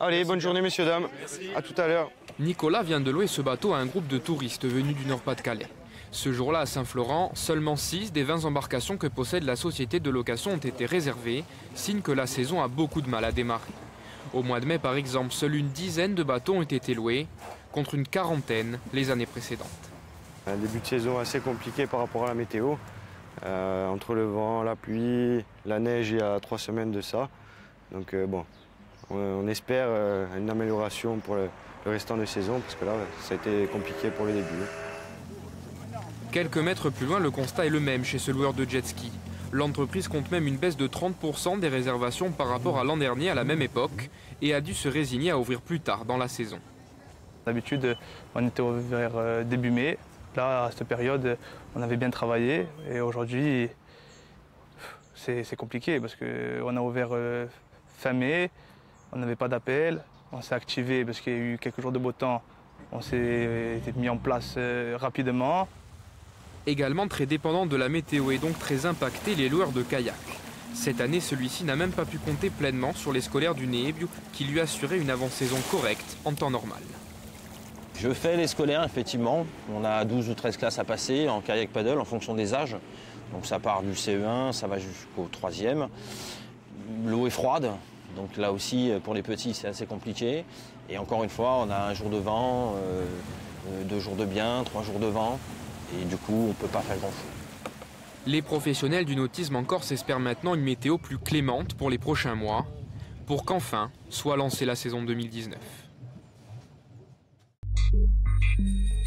Allez, bonne journée messieurs, dames. À tout à l'heure. Nicolas vient de louer ce bateau à un groupe de touristes venus du Nord-Pas-de-Calais. Ce jour-là à Saint-Florent, seulement 6 des 20 embarcations que possède la société de location ont été réservées, signe que la saison a beaucoup de mal à démarrer. Au mois de mai par exemple, seule une dizaine de bateaux ont été loués, contre une quarantaine les années précédentes. Un début de saison assez compliqué par rapport à la météo. Entre le vent, la pluie, la neige il y a 3 semaines de ça. Donc bon, on espère une amélioration pour le restant de saison parce que là ça a été compliqué pour le début. Quelques mètres plus loin, le constat est le même chez ce loueur de jet ski. L'entreprise compte même une baisse de 30% des réservations par rapport à l'an dernier à la même époque et a dû se résigner à ouvrir plus tard dans la saison. D'habitude, on était ouvert début mai. Là, à cette période, on avait bien travaillé et aujourd'hui, c'est compliqué parce qu'on a ouvert fin mai, on n'avait pas d'appel, on s'est activé parce qu'il y a eu quelques jours de beau temps, on s'est mis en place rapidement. Également très dépendant de la météo et donc très impacté les loueurs de kayak. Cette année, celui-ci n'a même pas pu compter pleinement sur les scolaires du Neebiu qui lui assuraient une avant-saison correcte en temps normal. Je fais les scolaires, effectivement. On a 12 ou 13 classes à passer en kayak paddle en fonction des âges. Donc ça part du CE1, ça va jusqu'au 3e. L'eau est froide, donc là aussi pour les petits c'est assez compliqué. Et encore une fois, on a un jour de vent, 2 jours de bien, 3 jours de vent. Et du coup, on ne peut pas faire grand-chose. Les professionnels du nautisme en Corse espèrent maintenant une météo plus clémente pour les prochains mois, pour qu'enfin soit lancée la saison 2019.